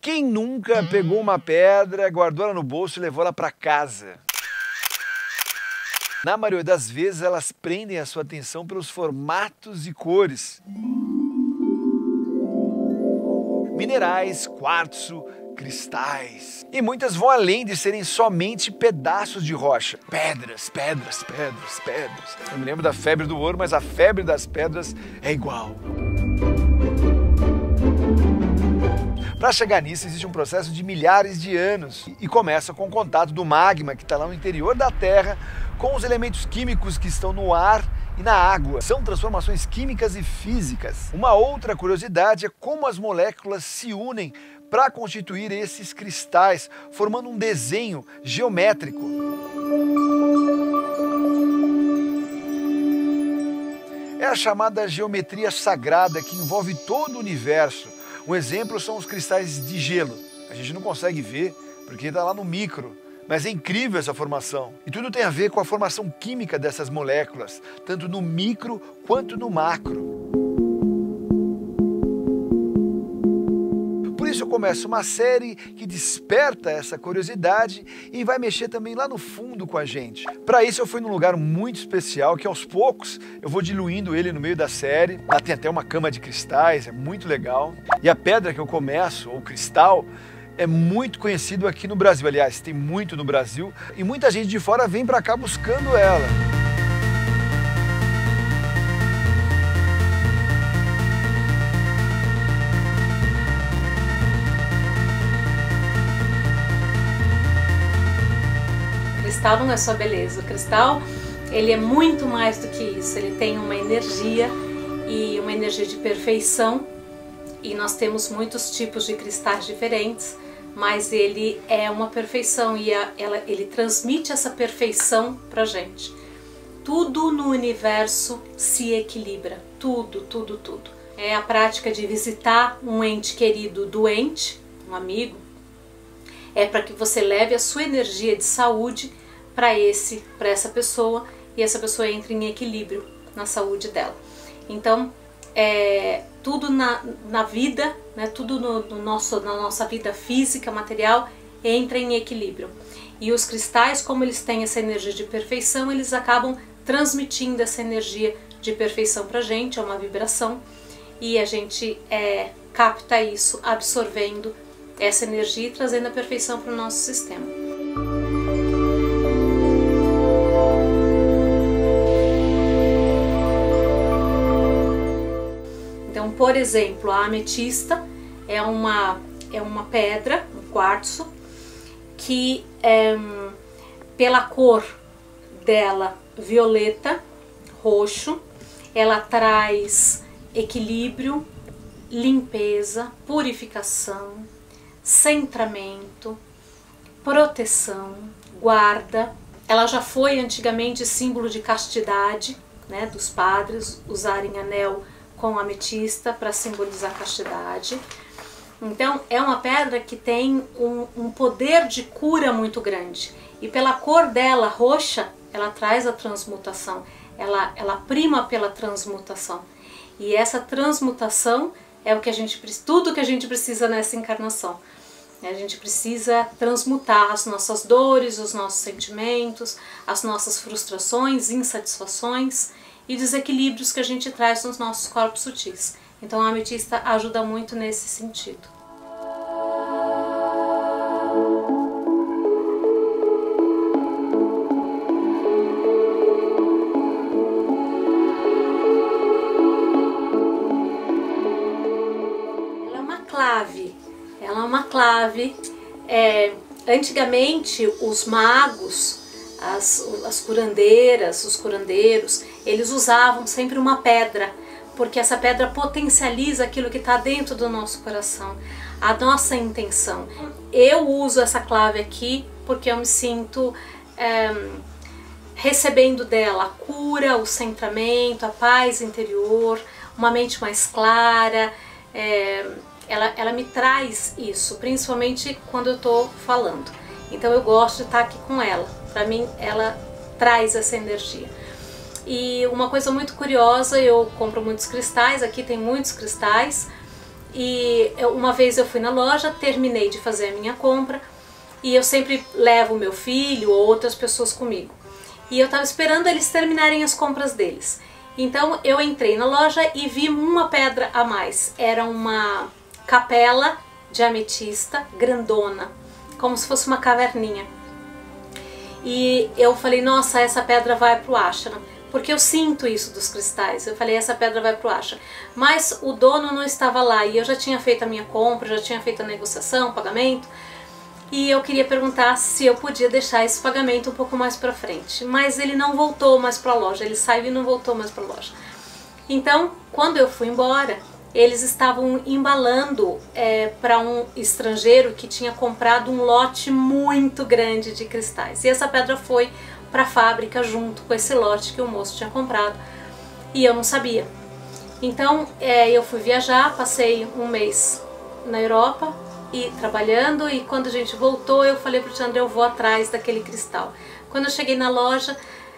Quem nunca pegou uma pedra, guardou ela no bolso e levou ela para casa? Na maioria das vezes, elas prendem a sua atenção pelos formatos e cores. Minerais, quartzo, cristais. E muitas vão além de serem somente pedaços de rocha. Pedras, pedras, pedras, pedras. Eu me lembro da febre do ouro, mas a febre das pedras é igual. Para chegar nisso, existe um processo de milhares de anos e começa com o contato do magma que está lá no interior da Terra com os elementos químicos que estão no ar e na água. São transformações químicas e físicas. Uma outra curiosidade é como as moléculas se unem para constituir esses cristais, formando um desenho geométrico. É a chamada geometria sagrada que envolve todo o universo. Um exemplo são os cristais de gelo. A gente não consegue ver porque está lá no micro, mas é incrível essa formação. E tudo tem a ver com a formação química dessas moléculas, tanto no micro quanto no macro. Por isso eu começo uma série que desperta essa curiosidade e vai mexer também lá no fundo com a gente. Para isso eu fui num lugar muito especial que aos poucos eu vou diluindo ele no meio da série. Lá tem até uma cama de cristais, é muito legal. E a pedra que eu começo, ou cristal, é muito conhecido aqui no Brasil. Aliás, tem muito no Brasil e muita gente de fora vem para cá buscando ela. O cristal não é só beleza, o cristal ele é muito mais do que isso, ele tem uma energia e uma energia de perfeição e nós temos muitos tipos de cristais diferentes, mas ele é uma perfeição e ele transmite essa perfeição pra gente. Tudo no universo se equilibra, tudo, tudo, tudo. É a prática de visitar um ente querido doente, um amigo, é para que você leve a sua energia de saúde para essa pessoa e essa pessoa entre em equilíbrio na saúde dela. Então, tudo na vida, né, tudo na nossa vida física, material, entra em equilíbrio. E os cristais, como eles têm essa energia de perfeição, eles acabam transmitindo essa energia de perfeição pra gente, é uma vibração, e a gente capta isso, absorvendo essa energia e trazendo a perfeição para o nosso sistema. Então, por exemplo, a ametista é uma pedra, um quartzo, que pela cor dela violeta, roxo, ela traz equilíbrio, limpeza, purificação, centramento, proteção, guarda. Ela já foi antigamente símbolo de castidade, né, dos padres usarem anel com ametista para simbolizar castidade. Então é uma pedra que tem um poder de cura muito grande. E pela cor dela roxa, ela traz a transmutação. Ela prima pela transmutação. E essa transmutação é tudo que a gente precisa nessa encarnação. A gente precisa transmutar as nossas dores, os nossos sentimentos, as nossas frustrações, insatisfações e desequilíbrios que a gente traz nos nossos corpos sutis. Então a ametista ajuda muito nesse sentido. Ela é uma clave. Antigamente os magos, as curandeiras, os curandeiros, eles usavam sempre uma pedra, porque essa pedra potencializa aquilo que está dentro do nosso coração, a nossa intenção. Eu uso essa clave aqui porque eu me sinto recebendo dela a cura, o centramento, a paz interior, uma mente mais clara. Ela me traz isso, principalmente quando eu estou falando. Então eu gosto de estar aqui com ela. Para mim, ela traz essa energia. E uma coisa muito curiosa, eu compro muitos cristais, aqui tem muitos cristais, E uma vez eu fui na loja, terminei de fazer a minha compra, e eu sempre levo o meu filho ou outras pessoas comigo. E eu estava esperando eles terminarem as compras deles. Então eu entrei na loja e vi uma pedra a mais. Era uma capela de ametista grandona, como se fosse uma caverninha. E eu falei, nossa, essa pedra vai pro ashram, porque eu sinto isso dos cristais. Eu falei, essa pedra vai pro ashram. Mas o dono não estava lá e eu já tinha feito a minha compra, já tinha feito a negociação, o pagamento. E eu queria perguntar se eu podia deixar esse pagamento um pouco mais para frente. Mas ele não voltou mais para a loja, ele saiu e não voltou mais para a loja. Então, quando eu fui embora, eles estavam embalando para um estrangeiro que tinha comprado um lote muito grande de cristais. E essa pedra foi para a fábrica junto com esse lote que o moço tinha comprado. E eu não sabia. Então, eu fui viajar, passei um mês na Europa, e trabalhando, e quando a gente voltou eu falei pro Chandra, eu vou atrás daquele cristal. Quando eu cheguei na loja,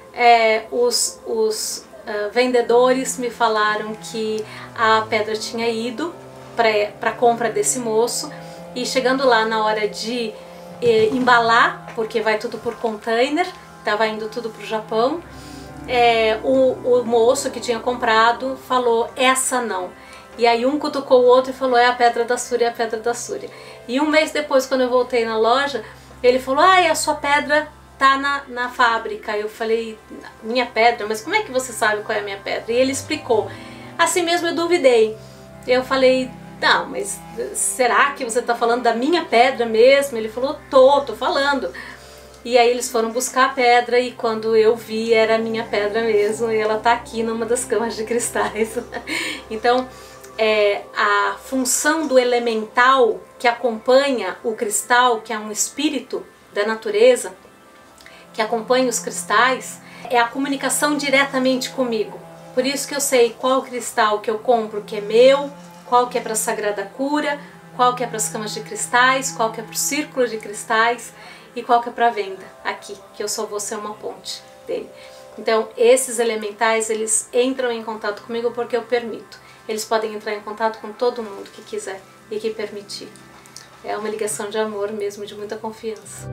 os vendedores me falaram que a pedra tinha ido para a compra desse moço, e chegando lá na hora de embalar, porque vai tudo por container, estava indo tudo para o Japão, o moço que tinha comprado falou, essa não. E aí um cutucou o outro e falou, é a pedra da Súria, é a pedra da Súria. E um mês depois, quando eu voltei na loja, ele falou, a sua pedra tá na fábrica. Eu falei, minha pedra? Mas como é que você sabe qual é a minha pedra? E ele explicou. Assim mesmo eu duvidei. Eu falei, não, mas será que você tá falando da minha pedra mesmo? Ele falou, tô falando. E aí eles foram buscar a pedra e quando eu vi era a minha pedra mesmo, e ela tá aqui numa das camas de cristais. Então, a função do elemental que acompanha o cristal, que é um espírito da natureza, que acompanha os cristais, é a comunicação diretamente comigo. Por isso que eu sei qual cristal que eu compro que é meu, qual que é para a Sagrada Cura, qual que é para as camas de cristais, qual que é para o círculo de cristais e qual que é para venda aqui, que eu só vou ser uma ponte dele. Então esses elementais, eles entram em contato comigo porque eu permito. Eles podem entrar em contato com todo mundo que quiser e que permitir. É uma ligação de amor mesmo, de muita confiança.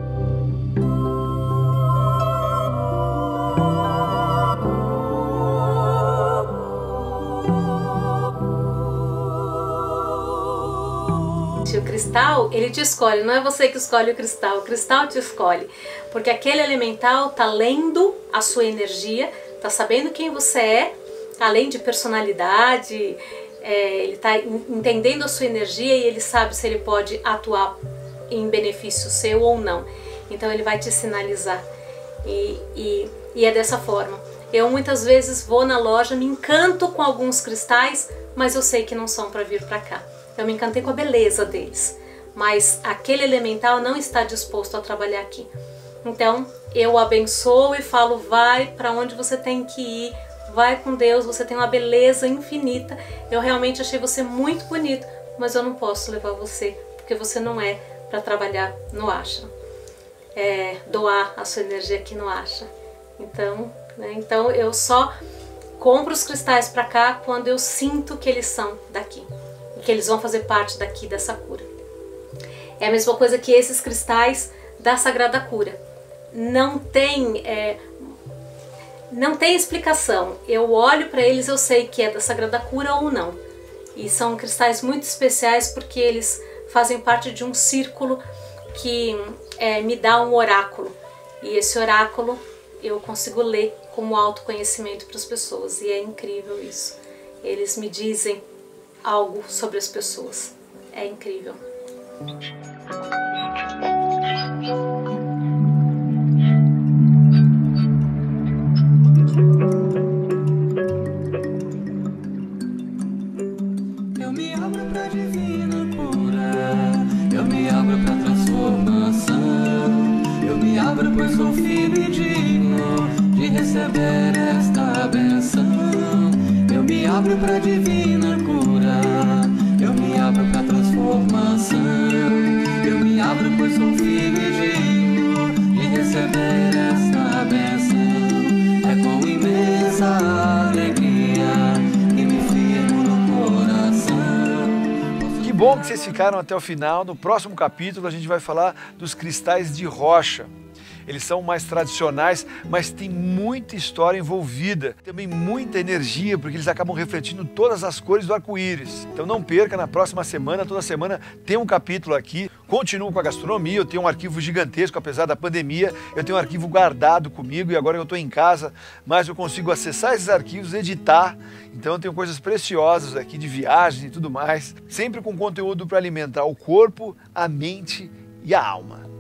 O cristal, ele te escolhe, não é você que escolhe o cristal te escolhe. Porque aquele elemental tá lendo a sua energia, tá sabendo quem você é, além de personalidade, ele está entendendo a sua energia e ele sabe se ele pode atuar em benefício seu ou não. Então ele vai te sinalizar. E é dessa forma. Eu muitas vezes vou na loja, me encanto com alguns cristais, mas eu sei que não são para vir para cá. Eu me encantei com a beleza deles, mas aquele elemental não está disposto a trabalhar aqui. Então eu abençoo e falo, vai para onde você tem que ir, vai com Deus, você tem uma beleza infinita, eu realmente achei você muito bonito, mas eu não posso levar você, porque você não é para trabalhar no ashram, doar a sua energia aqui no ashram. Então eu só compro os cristais para cá quando eu sinto que eles são daqui, e que eles vão fazer parte daqui dessa cura. É a mesma coisa que esses cristais da Sagrada Cura. Não tem explicação. Eu olho para eles, eu sei que é da Sagrada Cura ou não. E são cristais muito especiais porque eles fazem parte de um círculo que me dá um oráculo. E esse oráculo eu consigo ler como autoconhecimento para as pessoas. E é incrível isso. Eles me dizem algo sobre as pessoas. É incrível. Eu me abro pra divina cura, eu me abro pra transformação, eu me abro pois sou filho e digno de receber esta benção. Eu me abro pra divina cura, eu me abro pra transformação, eu me abro pois sou filho e digno de receber esta benção. É com imensa alegria que me firmo no coração. bom que vocês ficaram até o final. No próximo capítulo a gente vai falar dos cristais de rocha. Eles são mais tradicionais, mas tem muita história envolvida, também muita energia, porque eles acabam refletindo todas as cores do arco-íris. Então não perca, na próxima semana, toda semana tem um capítulo aqui. Continuo com a gastronomia, eu tenho um arquivo gigantesco, apesar da pandemia, eu tenho um arquivo guardado comigo e agora eu estou em casa, mas eu consigo acessar esses arquivos, editar. Então eu tenho coisas preciosas aqui de viagem e tudo mais, sempre com conteúdo para alimentar o corpo, a mente e a alma.